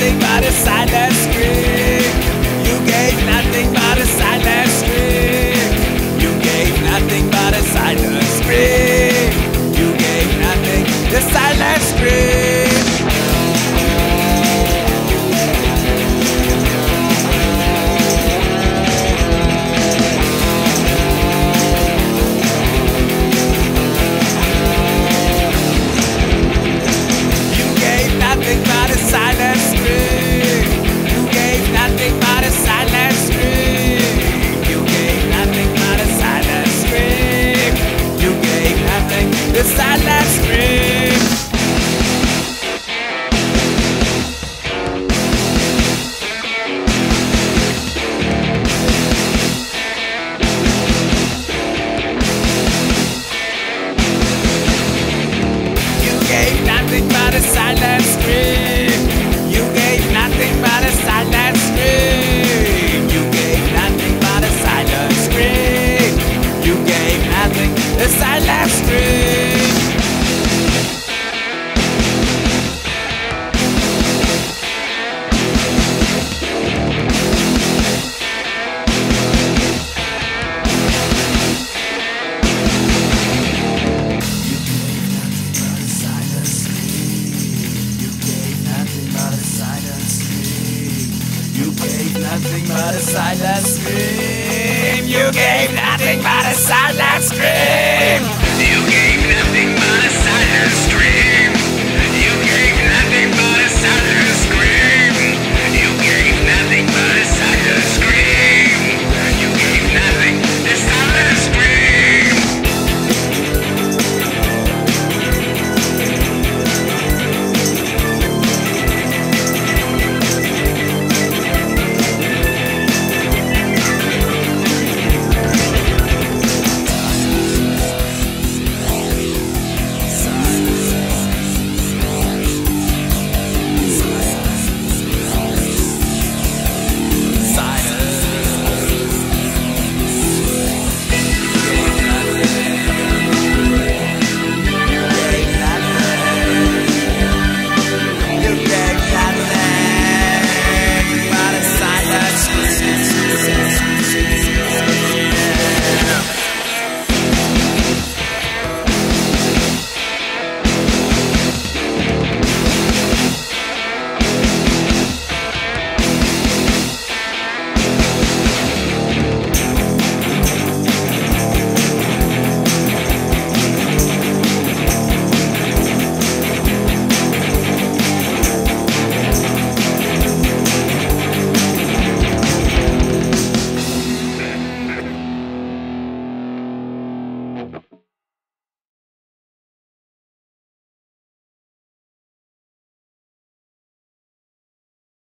nothing but a silent scream. You gave nothing but a silent scream. You gave nothing but a silent scream. You gave nothing, the silent scream. Nothing but a silent scream. You gave nothing but a silent scream. You gave nothing but a silent scream. You gave nothing, the silent scream. You gave nothing but a silent scream. You gave nothing but a silent scream. You gave nothing but a silent scream. You gave nothing, the silent scream. You gave nothing but a silent scream. You gave nothing but a silent scream.